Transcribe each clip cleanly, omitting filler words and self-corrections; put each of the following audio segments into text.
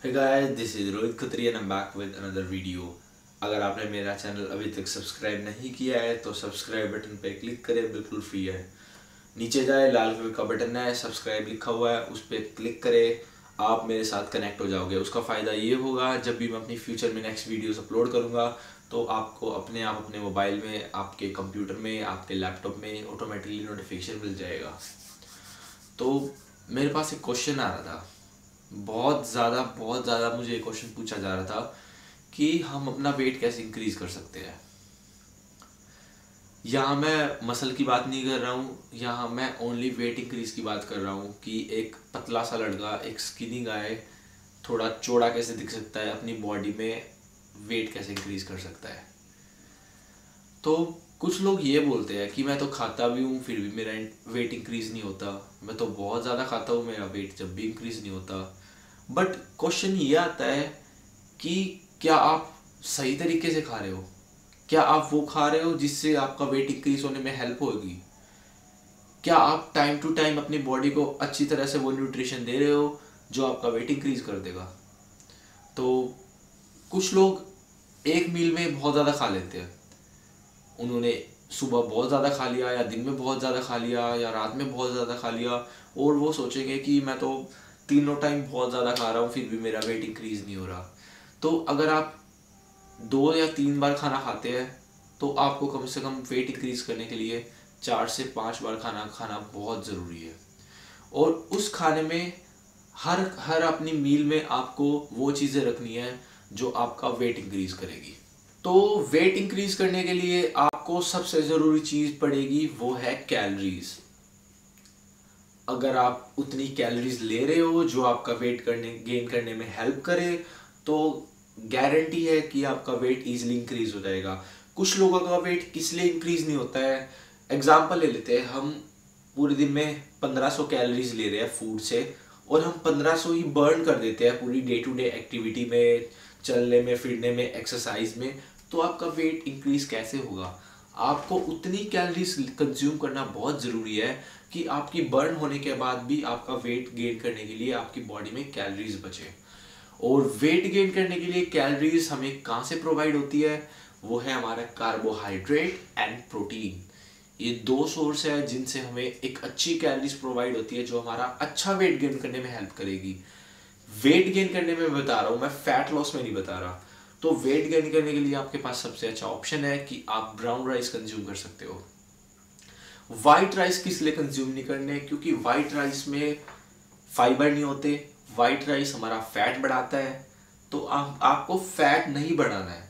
Hey guys, this is Rohit Khatri and I'm back with another video। अगर आपने मेरा channel अभी तक सब्सक्राइब नहीं किया है तो सब्सक्राइब बटन पे क्लिक करें, बिल्कुल फ्री है। नीचे जाए, लाल कलर का बटन है, सब्सक्राइब लिखा हुआ है, उस पर क्लिक करें। आप मेरे साथ कनेक्ट हो जाओगे। उसका फ़ायदा ये होगा, जब भी मैं अपनी फ्यूचर में नेक्स्ट वीडियोस अपलोड करूँगा तो आपको अपने आप अपने मोबाइल में, आपके कंप्यूटर में, आपके लैपटॉप में ऑटोमेटिकली नोटिफिकेशन मिल जाएगा। तो मेरे पास एक क्वेश्चन आ रहा था, बहुत ज़्यादा मुझे एक क्वेश्चन पूछा जा रहा था कि हम अपना वेट कैसे इंक्रीज कर सकते हैं। यहाँ मैं मसल की बात नहीं कर रहा हूँ, यहाँ मैं ओनली वेट इंक्रीज की बात कर रहा हूँ कि एक पतला सा लड़का, एक स्किनी गाय थोड़ा चौड़ा कैसे दिख सकता है, अपनी बॉडी में वेट कैसे इंक्रीज कर सकता है। तो कुछ लोग ये बोलते हैं कि मैं तो खाता भी हूँ फिर भी मेरा वेट इंक्रीज नहीं होता, मैं तो बहुत ज़्यादा खाता हूँ मेरा वेट जब भी इंक्रीज नहीं होता। बट क्वेश्चन ये आता है कि क्या आप सही तरीके से खा रहे हो? क्या आप वो खा रहे हो जिससे आपका वेट इंक्रीज होने में हेल्प होगी? क्या आप टाइम टू टाइम अपनी बॉडी को अच्छी तरह से वो न्यूट्रिशन दे रहे हो जो आपका वेट इंक्रीज कर देगा? तो कुछ लोग एक मील में बहुत ज़्यादा खा लेते हैं। उन्होंने सुबह बहुत ज़्यादा खा लिया, या दिन में बहुत ज़्यादा खा लिया, या रात में बहुत ज़्यादा खा लिया, और वो सोचेंगे कि मैं तो तीनों टाइम बहुत ज़्यादा खा रहा हूँ फिर भी मेरा वेट इंक्रीज़ नहीं हो रहा। तो अगर आप 2 या 3 बार खाना खाते हैं तो आपको कम से कम वेट इंक्रीज़ करने के लिए 4 से 5 बार खाना खाना बहुत ज़रूरी है। और उस खाने में हर हर अपनी मील में आपको वो चीज़ें रखनी है जो आपका वेट इंक्रीज़ करेगी। तो वेट इंक्रीज करने के लिए आपको सबसे ज़रूरी चीज़ पड़ेगी, वो है कैलोरीज। अगर आप उतनी कैलोरीज ले रहे हो जो आपका वेट गेन करने में हेल्प करे तो गारंटी है कि आपका वेट इजीली इंक्रीज हो जाएगा। कुछ लोगों का वेट किस लिए इंक्रीज नहीं होता है, एग्जांपल ले लेते हैं। हम पूरे दिन में 1500 कैलोरीज ले रहे हैं फूड से, और हम 1500 ही बर्न कर देते हैं पूरी डे टू डे एक्टिविटी में, चलने में, फिरने में, एक्सरसाइज में। तो आपका वेट इंक्रीज कैसे होगा? आपको उतनी कैलोरीज कंज्यूम करना बहुत ज़रूरी है कि आपकी बर्न होने के बाद भी आपका वेट गेन करने के लिए आपकी बॉडी में कैलोरीज बचे। और वेट गेन करने के लिए कैलोरीज हमें कहाँ से प्रोवाइड होती है? वो है हमारा कार्बोहाइड्रेट एंड प्रोटीन। ये दो सोर्स है जिनसे हमें एक अच्छी कैलोरीज प्रोवाइड होती है जो हमारा अच्छा वेट गेन करने में हेल्प करेगी। वेट गेन करने में बता रहा हूँ मैं, फैट लॉस में नहीं बता रहा। तो वेट गेन करने के लिए आपके पास सबसे अच्छा ऑप्शन है कि आप ब्राउन राइस कंज्यूम कर सकते हो। वाइट राइस किस लिए कंज्यूम नहीं करने? क्योंकि वाइट राइस में फाइबर नहीं होते। वाइट राइस हमारा फैट बढ़ाता है। तो आपको फैट नहीं बढ़ाना है।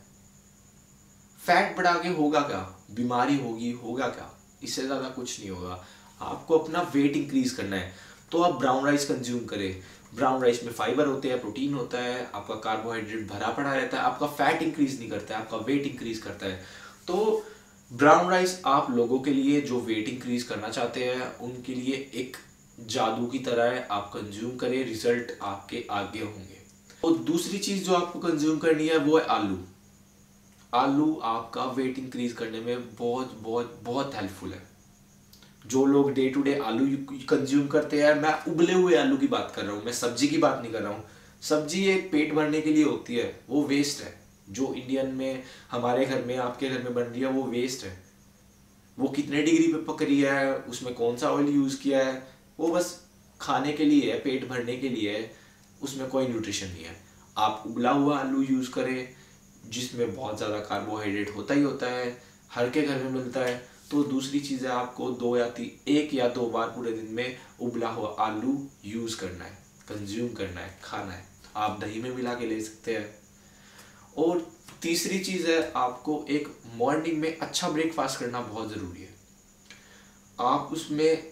फैट बढ़ा के होगा क्या? बीमारी होगी, होगा क्या? इससे ज़्यादा कुछ नहीं होगा। आपको अपना वेट इंक्रीज करना है तो आप ब्राउन राइस कंज्यूम करें। ब्राउन राइस में फाइबर होते हैं, प्रोटीन होता है, आपका कार्बोहाइड्रेट भरा पड़ा रहता है, आपका फैट इंक्रीज नहीं करता है, आपका वेट इंक्रीज करता है। तो ब्राउन राइस आप लोगों के लिए जो वेट इंक्रीज करना चाहते हैं उनके लिए एक जादू की तरह है। आप कंज्यूम करें, रिजल्ट आपके आगे होंगे। और दूसरी चीज जो आपको कंज्यूम करनी है वो है आलू। आलू आपका वेट इंक्रीज करने में बहुत बहुत बहुत हेल्पफुल है। जो लोग डे टू डे आलू कंज्यूम करते हैं, मैं उबले हुए आलू की बात कर रहा हूँ, मैं सब्जी की बात नहीं कर रहा हूँ। सब्जी एक पेट भरने के लिए होती है, वो वेस्ट है। जो इंडियन में, हमारे घर में, आपके घर में बन रही है, वो वेस्ट है। वो कितने डिग्री पे पक रही है, उसमें कौन सा ऑयल यूज़ किया है, वो बस खाने के लिए है, पेट भरने के लिए है, उसमें कोई न्यूट्रिशन नहीं है। आप उबला हुआ आलू यूज़ करें जिसमें बहुत ज़्यादा कार्बोहाइड्रेट होता ही होता है, हर के घर में मिलता है। तो दूसरी चीज़ है, आपको 1 या 2 बार पूरे दिन में उबला हुआ आलू यूज़ करना है, कंज्यूम करना है, खाना है। आप दही में मिला के ले सकते हैं। और तीसरी चीज़ है, आपको एक मॉर्निंग में अच्छा ब्रेकफास्ट करना बहुत ज़रूरी है। आप उसमें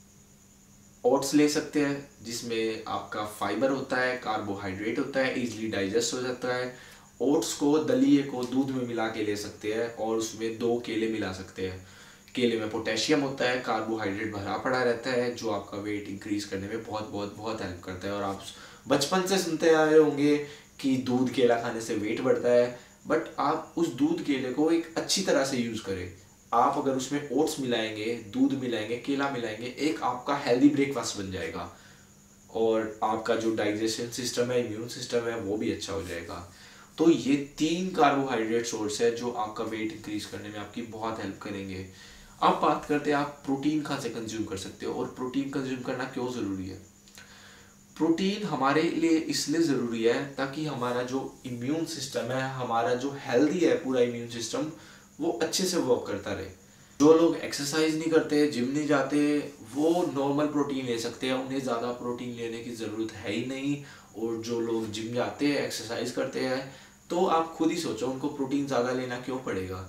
ओट्स ले सकते हैं जिसमें आपका फाइबर होता है, कार्बोहाइड्रेट होता है, इजीली डाइजेस्ट हो जाता है। ओट्स को, दलिए को दूध में मिला के ले सकते हैं और उसमें 2 केले मिला सकते हैं। केले में पोटेशियम होता है, कार्बोहाइड्रेट भरा पड़ा रहता है जो आपका वेट इंक्रीज करने में बहुत बहुत बहुत हेल्प करता है। और आप बचपन से सुनते आए होंगे कि दूध केला खाने से वेट बढ़ता है, बट आप उस दूध केले को एक अच्छी तरह से यूज़ करें। आप अगर उसमें ओट्स मिलाएंगे, दूध मिलाएंगे, केला मिलाएंगे, एक आपका हेल्दी ब्रेकफास्ट बन जाएगा। और आपका जो डाइजेशन सिस्टम है, इम्यून सिस्टम है, वो भी अच्छा हो जाएगा। तो ये 3 कार्बोहाइड्रेट सोर्स है जो आपका वेट इंक्रीज करने में आपकी बहुत हेल्प करेंगे। अब बात करते हैं आप प्रोटीन कहाँ से कंज्यूम कर सकते हो और प्रोटीन कंज्यूम करना क्यों ज़रूरी है। प्रोटीन हमारे लिए इसलिए ज़रूरी है ताकि हमारा जो इम्यून सिस्टम है, हमारा जो हेल्दी है पूरा इम्यून सिस्टम, वो अच्छे से वर्क करता रहे। जो लोग एक्सरसाइज नहीं करते, जिम नहीं जाते, वो नॉर्मल प्रोटीन ले सकते हैं, उन्हें ज़्यादा प्रोटीन लेने की ज़रूरत है ही नहीं। और जो लोग जिम जाते हैं, एक्सरसाइज करते हैं, तो आप खुद ही सोचो उनको प्रोटीन ज़्यादा लेना क्यों पड़ेगा।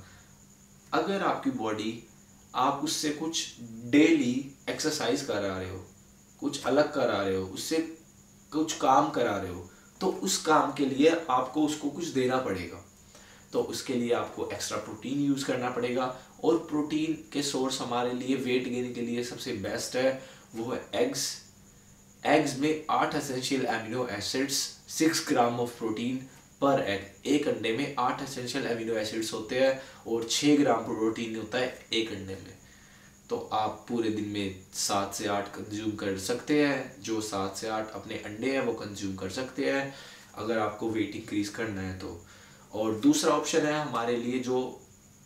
अगर आपकी बॉडी, आप उससे कुछ डेली एक्सरसाइज करा रहे हो, कुछ अलग करा रहे हो, उससे कुछ काम करा रहे हो, तो उस काम के लिए आपको उसको कुछ देना पड़ेगा। तो उसके लिए आपको एक्स्ट्रा प्रोटीन यूज़ करना पड़ेगा। और प्रोटीन के सोर्स हमारे लिए वेट गेन के लिए सबसे बेस्ट है, वो है एग्स। एग्स में 8 essential amino acids, 6 gram of protein per egg. एक अंडे में 8 एसेंशियल एमिनो एसिड्स होते हैं और 6 ग्राम प्रोटीन होता है एक अंडे में। तो आप पूरे दिन में 7 से 8 कंज्यूम कर सकते हैं। जो 7 से 8 अपने अंडे हैं वो कंज्यूम कर सकते हैं अगर आपको वेट इंक्रीज करना है तो। और दूसरा ऑप्शन है हमारे लिए, जो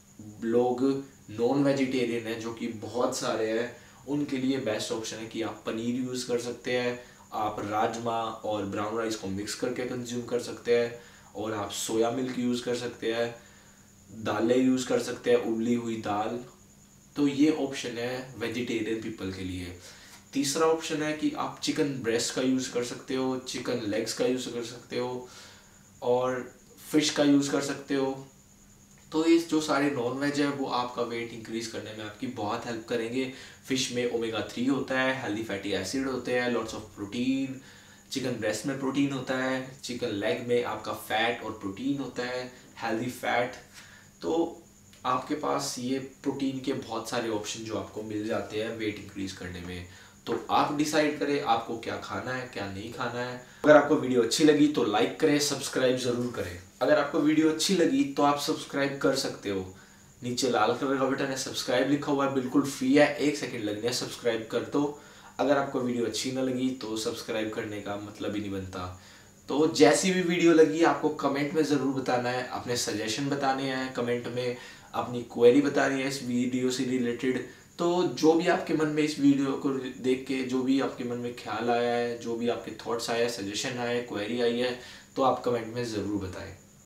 लोग नॉन वेजिटेरियन हैं, जो कि बहुत सारे हैं, उनके लिए बेस्ट ऑप्शन है कि आप पनीर यूज़ कर सकते हैं। आप राजमा और ब्राउन राइस को मिक्स करके कंज्यूम कर सकते हैं। और आप सोया मिल्क यूज़ कर सकते हैं, दालें यूज़ कर सकते हैं, उबली हुई दाल। तो ये ऑप्शन है वेजिटेरियन पीपल के लिए। तीसरा ऑप्शन है कि आप चिकन ब्रेस्ट का यूज़ कर सकते हो, चिकन लेग्स का यूज़ कर सकते हो, और फिश का यूज़ कर सकते हो। तो ये जो सारे नॉन वेज है वो आपका वेट इंक्रीज करने में आपकी बहुत हेल्प करेंगे। फिश में ओमेगा 3 होता है, हेल्दी फैटी एसिड होते हैं, lots of protein. Chicken breast में प्रोटीन होता है, चिकन लेग में आपका फैट और प्रोटीन होता है, हेल्दी फैट। तो आपके पास ये प्रोटीन के बहुत सारे ऑप्शन जो आपको मिल जाते हैं वेट इंक्रीज करने में। तो आप डिसाइड करें आपको क्या खाना है, क्या नहीं खाना है। अगर आपको वीडियो अच्छी लगी तो लाइक करें, सब्सक्राइब जरूर करें। अगर आपको वीडियो अच्छी लगी तो आप सब्सक्राइब कर सकते हो। नीचे लाल कलर का बटन है, सब्सक्राइब लिखा हुआ है, बिल्कुल फ्री है, 1 सेकंड लगने है, सब्सक्राइब कर दो। अगर आपको वीडियो अच्छी ना लगी तो सब्सक्राइब करने का मतलब ही नहीं बनता। तो जैसी भी वीडियो लगी आपको कमेंट में ज़रूर बताना है, अपने सजेशन बताने हैं कमेंट में, अपनी क्वेरी बतानी है इस वीडियो से रिलेटेड। तो जो भी आपके मन में इस वीडियो को देख के जो भी आपके मन में ख्याल आया है, जो भी आपके थॉट्स आए हैं, सजेशन आए, क्वेरी आई है, तो आप कमेंट में ज़रूर बताएं।